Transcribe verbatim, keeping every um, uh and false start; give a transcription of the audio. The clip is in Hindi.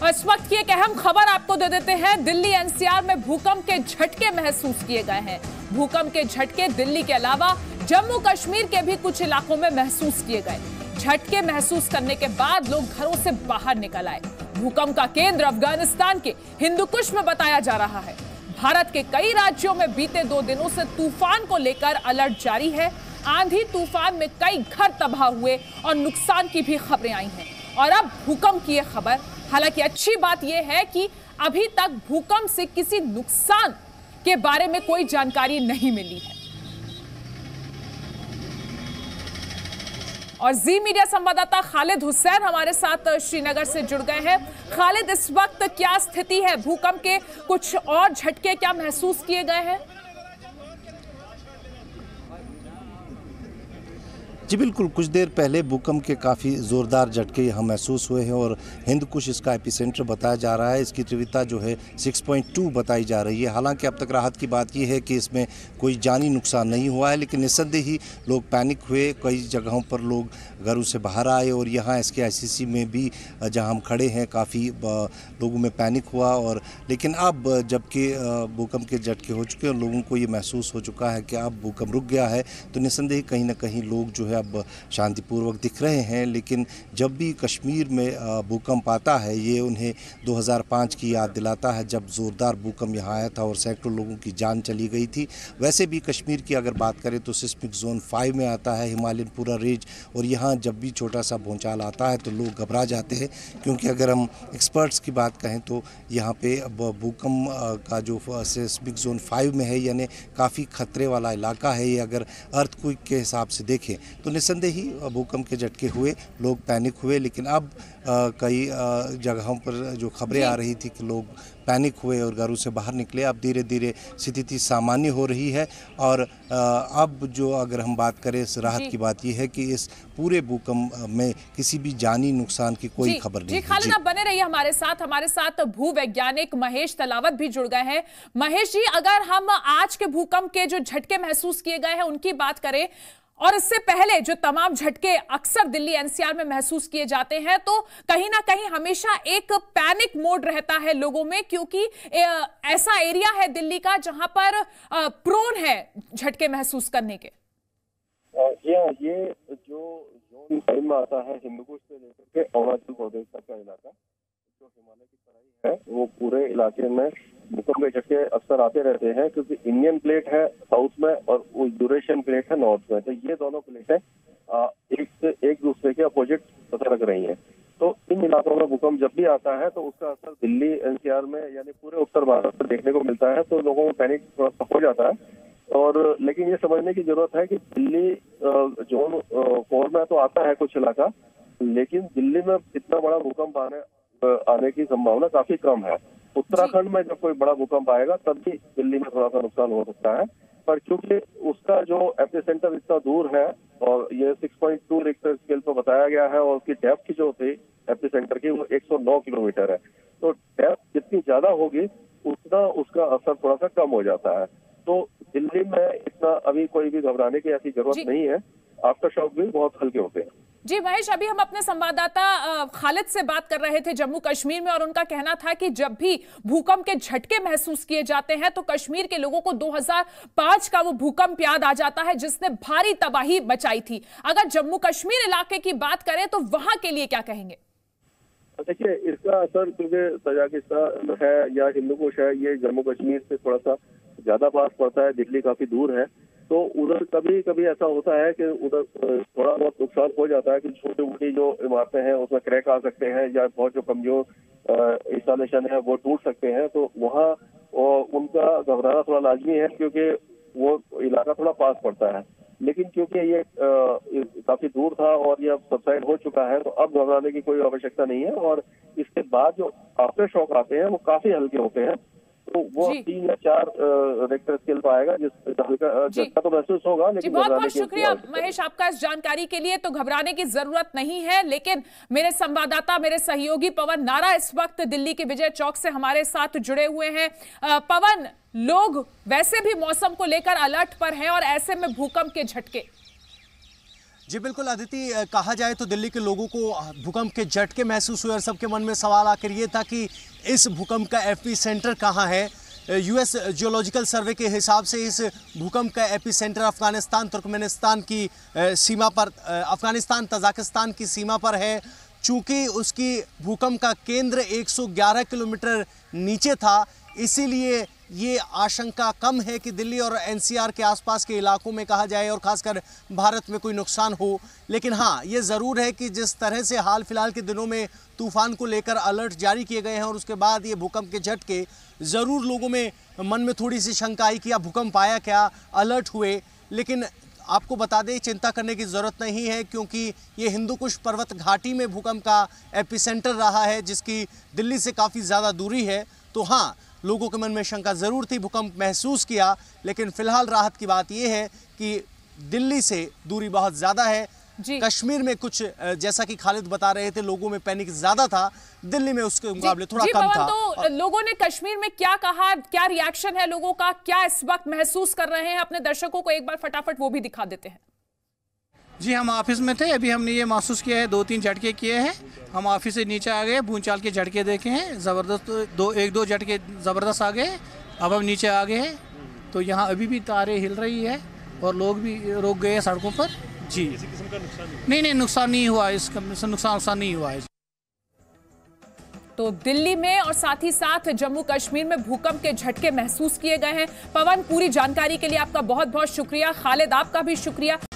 और इस वक्त की एक अहम खबर आपको दे देते हैं। दिल्ली एनसीआर में भूकंप के झटके महसूस किए गए हैं। भूकंप के झटके दिल्ली के अलावा जम्मू कश्मीर के भी कुछ इलाकों में महसूस किए गए। झटके महसूस करने के बाद लोग घरों से बाहर निकल आए। भूकंप का केंद्र अफगानिस्तान के हिंदुकुश में बताया जा रहा है। भारत के कई राज्यों में बीते दो दिनों से तूफान को लेकर अलर्ट जारी है। आंधी तूफान में कई घर तबाह हुए और नुकसान की भी खबरें आई हैं। और अब भूकंप की यह खबर, हालांकि अच्छी बात यह है कि अभी तक भूकंप से किसी नुकसान के बारे में कोई जानकारी नहीं मिली है। और जी मीडिया संवाददाता खालिद हुसैन हमारे साथ श्रीनगर से जुड़ गए हैं। खालिद, इस वक्त क्या स्थिति है? भूकंप के कुछ और झटके क्या महसूस किए गए हैं? जी बिल्कुल, कुछ देर पहले भूकंप के काफ़ी ज़ोरदार झटके यहाँ महसूस हुए हैं और हिंदकुश इसका एपिसेंटर बताया जा रहा है। इसकी तीव्रता जो है छह पॉइंट दो बताई जा रही है। हालांकि अब तक राहत की बात यह है कि इसमें कोई जानी नुकसान नहीं हुआ है, लेकिन निस्संदेह ही लोग पैनिक हुए। कई जगहों पर लोग घरों से बाहर आए और यहाँ एस के आई सी सी में भी जहाँ हम खड़े हैं काफ़ी लोगों में पैनिक हुआ। और लेकिन अब जबकि भूकंप के झटके हो चुके हैं और लोगों को ये महसूस हो चुका है कि अब भूकंप रुक गया है, तो निस्संदेह कहीं ना कहीं लोग जो है अब शांतिपूर्वक दिख रहे हैं। लेकिन जब भी कश्मीर में भूकंप आता है, ये उन्हें दो हज़ार पाँच की याद दिलाता है, जब ज़ोरदार भूकंप यहाँ आया था और सैकड़ों लोगों की जान चली गई थी। वैसे भी कश्मीर की अगर बात करें तो सिस्मिक जोन फाइव में आता है हिमालयन पूरा रेंज, और यहाँ जब भी छोटा सा भूचाल आता है तो लोग घबरा जाते हैं, क्योंकि अगर हम एक्सपर्ट्स की बात कहें तो यहाँ पे भूकंप का जो सिस्मिक जोन फाइव में है, यानी काफ़ी खतरे वाला इलाका है ये। अगर अर्थक्वेक के हिसाब से देखें तो निस्संदेह ही भूकंप के झटके हुए, लोग पैनिक हुए। लेकिन अब आ, कई आ, जगहों पर जो खबरें आ रही थी कि लोग पैनिक हुए और घरों से बाहर निकले। अब धीरे धीरे स्थिति सामान्य हो रही है। और आ, अब जो अगर हम बात करें इस राहत की बात यह है कि इस पूरे भूकंप में किसी भी जानी नुकसान की कोई खबर नहीं है। जी खालिद, आप बने रहिए हमारे साथ। हमारे साथ भूवैज्ञानिक महेश तलावत भी जुड़ गए हैं। महेश जी, अगर हम आज के भूकंप के जो झटके महसूस किए गए हैं उनकी बात करें, और इससे पहले जो तमाम झटके अक्सर दिल्ली एनसीआर में महसूस किए जाते हैं, तो कहीं ना कहीं हमेशा एक पैनिक मोड रहता है लोगों में, क्योंकि ऐसा एरिया है दिल्ली का जहां पर प्रोन है झटके महसूस करने के। जी हाँ, ये जो जोन फाइव में आता है हिंदुकुश से लेकर के अरुणाचल प्रदेश तक का इलाका, जो हिमालय की तराई है, वो पूरे इलाके में भूकंप के झटके अक्सर आते रहते हैं, क्योंकि इंडियन प्लेट है साउथ में और वो यूरेशियन प्लेट है नॉर्थ में। तो ये दोनों प्लेटें एक से एक दूसरे के अपोजिट पता लग रही हैं। तो इन इलाकों में भूकंप जब भी आता है तो उसका असर दिल्ली एनसीआर में यानी पूरे उत्तर भारत में देखने को मिलता है। तो लोगों को पैनिक थोड़ा सा हो जाता है। और लेकिन ये समझने की जरूरत है कि दिल्ली जोन फोर में तो आता है कुछ इलाका, लेकिन दिल्ली में इतना बड़ा भूकंप आने आने की संभावना काफी कम है। उत्तराखंड में जब कोई बड़ा भूकंप आएगा तब भी दिल्ली में थोड़ा सा नुकसान हो सकता है, पर क्योंकि उसका जो एपिसेंटर इतना दूर है और ये छह पॉइंट दो रिक्टर स्केल पर बताया गया है, और उसकी डेप्थ जो थी एपिसेंटर की वो एक सौ नौ किलोमीटर है। तो डेप्थ जितनी ज्यादा होगी उतना उसका असर थोड़ा सा कम हो जाता है। तो दिल्ली में इतना अभी कोई भी घबराने की ऐसी जरूरत नहीं है। आफ्टर शॉक भी बहुत हल्के होते हैं। जी महेश, अभी हम अपने संवाददाता खालिद से बात कर रहे थे जम्मू कश्मीर में, और उनका कहना था कि जब भी भूकंप के झटके महसूस किए जाते हैं तो कश्मीर के लोगों को दो हज़ार पाँच का वो भूकंप याद आ जाता है जिसने भारी तबाही मचाई थी। अगर जम्मू कश्मीर इलाके की बात करें तो वहां के लिए क्या कहेंगे? देखिए, इसका असर क्योंकि तजाकिस्तान है या हिंदुकुश है, ये जम्मू कश्मीर से थोड़ा सा ज्यादा पास पड़ता है, दिल्ली काफी दूर है। तो उधर कभी कभी ऐसा होता है कि उधर थोड़ा बहुत नुकसान हो जाता है कि छोटी मोटी जो इमारतें हैं उसमें क्रैक आ सकते हैं, या बहुत जो कमजोर इंस्टॉलेशन है वो टूट सकते हैं। तो वहाँ उनका घबराना थोड़ा लाजमी है, क्योंकि वो इलाका थोड़ा पास पड़ता है। लेकिन क्योंकि ये काफी दूर था और ये अब सबसाइड हो चुका है, तो अब घबराने की कोई आवश्यकता नहीं है। और इसके बाद जो आफ्टर शॉक आते हैं वो काफी हल्के होते हैं। तो वो तीन या चार रेक्टर स्केल पर आएगा, जिस झटका तो महसूस होगा। लेकिन बहुत बहुत शुक्रिया महेश आपका इस जानकारी के लिए। तो घबराने की जरूरत नहीं है, लेकिन मेरे संवाददाता, मेरे सहयोगी पवन नारा इस वक्त दिल्ली के विजय चौक से हमारे साथ जुड़े हुए हैं। पवन, लोग वैसे भी मौसम को लेकर अलर्ट पर हैं और ऐसे में भूकंप के झटके जी बिल्कुल अदिति, कहा जाए तो दिल्ली के लोगों को भूकंप के झटके महसूस हुए और सबके मन में सवाल आकर ये था कि इस भूकंप का एपी सेंटर कहाँ है। यूएस जियोलॉजिकल सर्वे के हिसाब से इस भूकंप का एपी सेंटर अफगानिस्तान तुर्कमेनिस्तान की सीमा पर, अफगानिस्तान तजाकिस्तान की सीमा पर है। चूँकि उसकी भूकंप का केंद्र एक सौ ग्यारह किलोमीटर नीचे था, इसीलिए ये आशंका कम है कि दिल्ली और एनसीआर के आसपास के इलाकों में कहा जाए और खासकर भारत में कोई नुकसान हो। लेकिन हाँ, ये ज़रूर है कि जिस तरह से हाल फिलहाल के दिनों में तूफान को लेकर अलर्ट जारी किए गए हैं और उसके बाद ये भूकंप के झटके, ज़रूर लोगों में मन में थोड़ी सी शंका आई कि अब भूकंप आया क्या, अलर्ट हुए। लेकिन आपको बता दें, चिंता करने की ज़रूरत नहीं है, क्योंकि ये हिंदू कुश पर्वत घाटी में भूकंप का एपिसेंटर रहा है, जिसकी दिल्ली से काफ़ी ज़्यादा दूरी है। तो हाँ, लोगों के मन में शंका ज़रूर थी, भूकंप महसूस किया, लेकिन फिलहाल राहत की बात यह है कि दिल्ली से दूरी बहुत ज़्यादा है। कश्मीर में कुछ, जैसा कि खालिद बता रहे थे, लोगों में पैनिक ज़्यादा था, दिल्ली में उसके मुकाबले थोड़ा कम था। तो लोगों ने कश्मीर में क्या कहा, क्या रिएक्शन है लोगों का, क्या इस वक्त महसूस कर रहे हैं, अपने दर्शकों को एक बार फटाफट वो भी दिखा देते हैं। जी, हम ऑफिस में थे, अभी हमने ये महसूस किया है, दो तीन झटके किए हैं। हम ऑफिस से नीचे आ गए, भूचाल के झटके देखे हैं, ज़बरदस्त, दो एक दो झटके ज़बरदस्त आ गए। अब हम नीचे आ गए हैं, तो यहाँ अभी भी तारें हिल रही है और लोग भी रुक गए हैं सड़कों पर। जी, किसी किस्म का नुकसान नहीं नहीं, नहीं नुकसान नहीं हुआ, इसका नुकसान नुकसान नहीं हुआ है। तो दिल्ली में और साथ ही साथ जम्मू कश्मीर में भूकंप के झटके महसूस किए गए हैं। पवन, पूरी जानकारी के लिए आपका बहुत बहुत शुक्रिया। खालिद, आपका भी शुक्रिया।